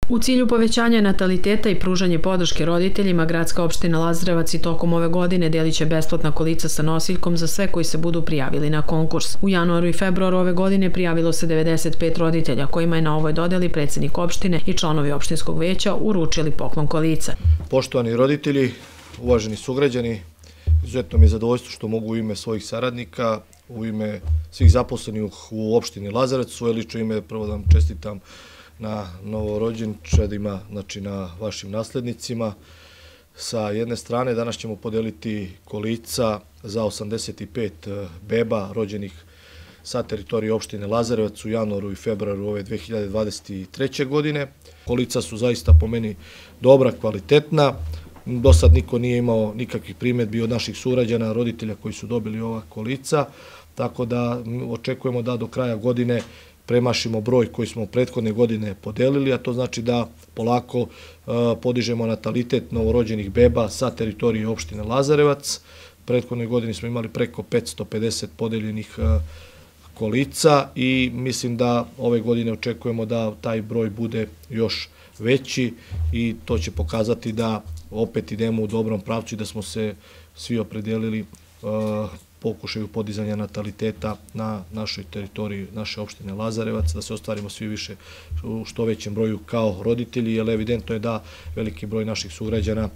U cilju povećanja nataliteta i pružanje podrške roditeljima, gradska opština Lazarevac i tokom ove godine deliće besplatna kolica sa nosiljkom za sve koji se budu prijavili na konkurs. U januaru i februaru ove godine prijavilo se 95 roditelja, kojima je na ovoj dodeli predsjednik opštine i članovi opštinskog veća uručili poklon kolica. Poštovani roditelji, uvaženi sugrađani, izuzetno mi je zadovoljstvo što mogu u ime svojih saradnika, u ime svih zaposlenih u opštini Lazarevac, svoje lično ime prvo da vam čestitam na novorođenčadima, znači na vašim naslednicima. Sa jedne strane danas ćemo podeliti kolica za 85 beba rođenih sa teritorije opštine Lazarevac u januaru i februaru ove 2023. godine. Kolica su zaista po meni dobra, kvalitetna. Do sad niko nije imao nikakvih primjedbi od naših sugrađana, roditelja koji su dobili ova kolica, tako da očekujemo da do kraja godine premašimo broj koji smo prethodne godine podelili, a to znači da polako podižemo natalitet novorođenih beba sa teritorije opštine Lazarevac. Prethodne godine smo imali preko 550 podeljenih kolica i mislim da ove godine očekujemo da taj broj bude još veći i to će pokazati da opet idemo u dobrom pravcu i da smo se svi opredelili pokušaju podizanja nataliteta na našoj teritoriji, naše opštine Lazarevac, da se ostvarimo svi više u što većem broju kao roditelji, jer evidentno je da veliki broj naših sugrađana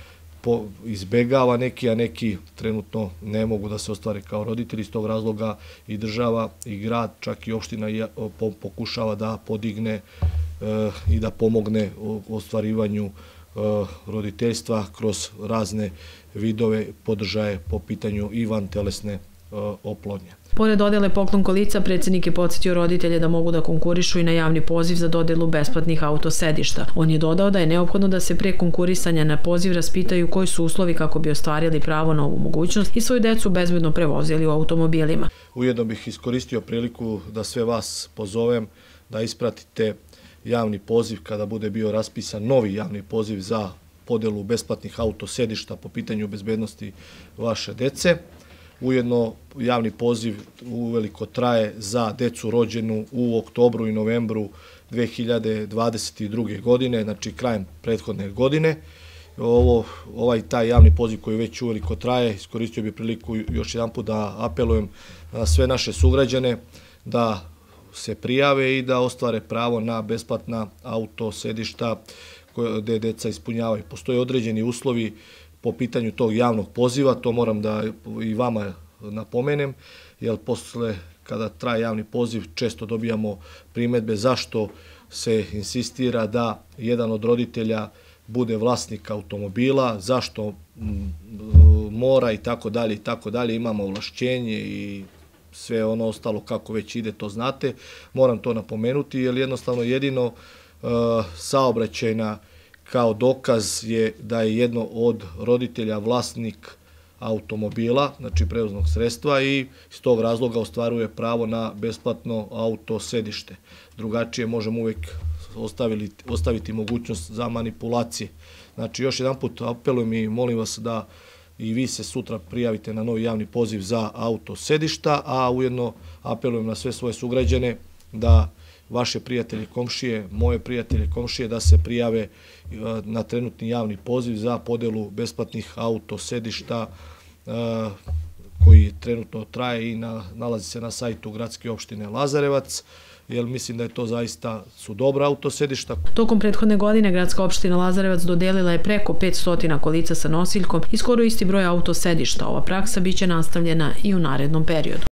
izbegava neki, a neki trenutno ne mogu da se ostvare kao roditelji. Iz tog razloga i država i grad, čak i opština pokušava da podigne i da pomogne u ostvarivanju roditeljstva kroz razne vidove podržaje po pitanju i vantelesne oplodnje. Pored dodele poklon kolica, predsjednik je podsjetio roditelje da mogu da konkurišu i na javni poziv za dodelu besplatnih autosedišta. On je dodao da je neophodno da se pre konkurisanja na poziv raspitaju koji su uslovi kako bi ostvarili pravo na ovu mogućnost i svoju decu bezbedno prevozili u automobilima. Ujedno bih iskoristio priliku da sve vas pozovem da ispratite javni poziv kada bude bio raspisan novi javni poziv za podelu besplatnih autosedišta po pitanju bezbednosti vaše dece. Ujedno javni poziv uveliko traje za decu rođenu u oktobru i novembru 2022. godine, znači krajem prethodne godine. Taj javni poziv koji već uveliko traje, iskoristio bih priliku još jedan put da apelujem na sve naše sugrađane da se prijave i da ostvare pravo na besplatna autosedišta gde deca ispunjavaju. Postoje određeni uslovi po pitanju tog javnog poziva, to moram da i vama napomenem, jer posle kada traje javni poziv često dobijamo primedbe zašto se insistira da jedan od roditelja bude vlasnik automobila, zašto mora i tako dalje, imamo ovlašćenje i sve ono ostalo kako već ide, to znate. Moram to napomenuti, jer jednostavno jedino saobraćajna kao dokaz je da je jedno od roditelja vlasnik automobila, znači prevoznog sredstva, i iz tog razloga ostvaruje pravo na besplatno autosedište. Drugačije možemo uvek ostaviti mogućnost za manipulacije. Znači još jedan put apelujem i molim vas da i vi se sutra prijavite na novi javni poziv za autosedišta, a ujedno apelujem na sve svoje sugrađane da vaše prijatelje, komšije, moje prijatelje, komšije, da se prijave na trenutni javni poziv za podelu besplatnih autosedišta koji trenutno traje i nalazi se na sajtu gradske opštine Lazarevac, jer mislim da je to zaista su dobra autosedišta. Tokom prethodne godine gradska opština Lazarevac dodelila je preko 500 kolica sa nosiljkom i skoro isti broj autosedišta. Ova praksa biće nastavljena i u narednom periodu.